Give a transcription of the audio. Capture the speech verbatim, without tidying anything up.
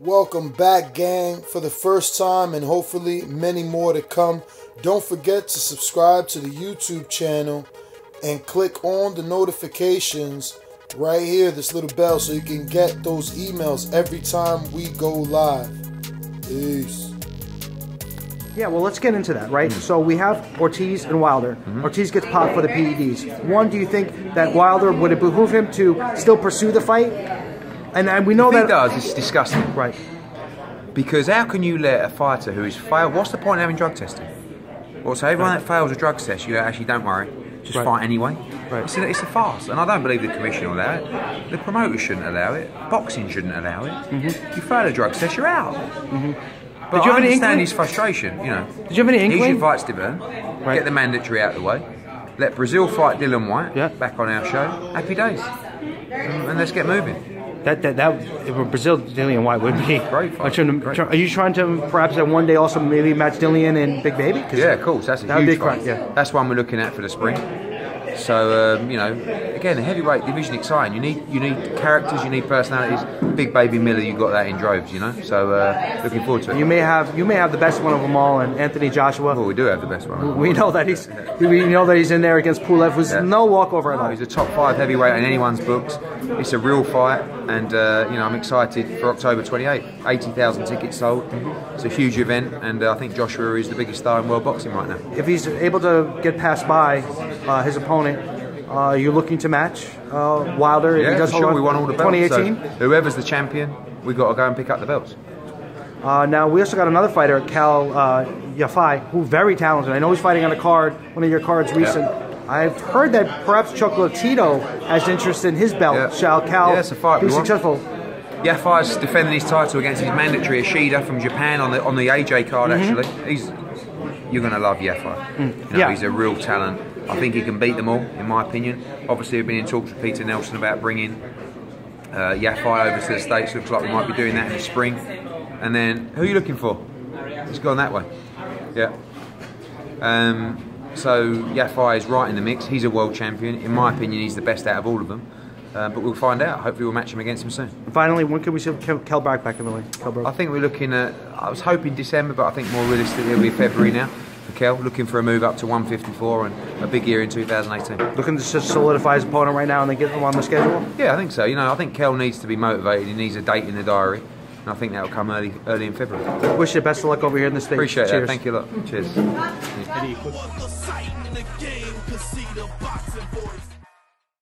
Welcome back, gang, for the first time and hopefully many more to come. Don't forget to subscribe to the YouTube channel and click on the notifications right here, this little bell, so you can get those emails every time we go live. Peace. Yeah, well, let's get into that, right? Mm-hmm. So we have Ortiz and Wilder. Mm-hmm. Ortiz gets popped for the P E Ds. One, do you think that Wilder, would it behoove him to still pursue the fight? And, and we know if that he does, it's disgusting. Right. Because how can you let a fighter who has failed, what's the point of having drug testing? Well, so everyone right. that fails a drug test, you actually don't worry, just right. fight anyway. Right. It's, a, it's a farce, and I don't believe the commission will allow it. The promoter shouldn't allow it. Boxing shouldn't allow it. Mm-hmm. You fail a drug test, you're out. Mm-hmm. But Did you I have any understand inkling? his frustration, you know. Did you have any inkling? Here's your fight, Steven. Right. Get the mandatory out of the way. Let Brazil fight Dillian Whyte, yeah. back on our show. Happy days. Um, and let's get moving. That that that if Brazil Dillian Whyte would be great fight. Great. Are you trying to perhaps at one day also maybe match Dillian and Big Baby? Yeah, of course. That's a that huge fight. fight. Yeah. That's one we're looking at for the spring. So um, you know, again, the heavyweight division exciting. You need you need characters, you need personalities. Big Baby Miller, you got that in droves, you know. So uh, looking forward to it. You may have you may have the best one of them all, and Anthony Joshua. Well, we do have the best one. We know that he's we know that he's in there against Pulev, who's yeah. no walkover at all. No, he's a top five heavyweight in anyone's books. It's a real fight, and uh, you know I'm excited for October twenty-eighth. eighty thousand tickets sold. Mm-hmm. It's a huge event, and uh, I think Joshua is the biggest star in world boxing right now. If he's able to get past by uh, his opponent. Uh, you're looking to match uh, Wilder? Yeah, he does for sure. We won all the belts. twenty eighteen. So whoever's the champion, we've got to go and pick up the belts. Uh, now, we also got another fighter, Cal uh, Yafai, who's very talented. I know he's fighting on a card, one of your cards recent. Yeah. I've heard that perhaps Chocolatito has interest in his belt. Yeah. Shall Cal yeah, it's a fight be successful? Yafai's defending his title against his mandatory Ishida from Japan on the on the A J card, mm-hmm. actually. He's You're going to love Yafai. Mm. You know, yeah. He's a real talent. I think he can beat them all, in my opinion. Obviously, we've been in talks with Peter Nelson about bringing uh, Yafai over to the States. Looks like we might be doing that in the spring. And then, who are you looking for? It's gone that way. Yeah. Um, so, Yafai is right in the mix. He's a world champion. In my opinion, he's the best out of all of them. Uh, but we'll find out. Hopefully, we'll match him against him soon. And finally, when can we see Kell Brook back in the ring? I think we're looking at, I was hoping December, but I think more realistically, it'll be February now. Kel, looking for a move up to one fifty-four and a big year in two thousand eighteen. Looking to solidify his opponent right now and then get him on the schedule? Yeah, I think so. You know, I think Kel needs to be motivated. He needs a date in the diary. And I think that will come early early in February. Wish you best of luck over here in the States. Appreciate Cheers. that. Thank you a lot. Cheers.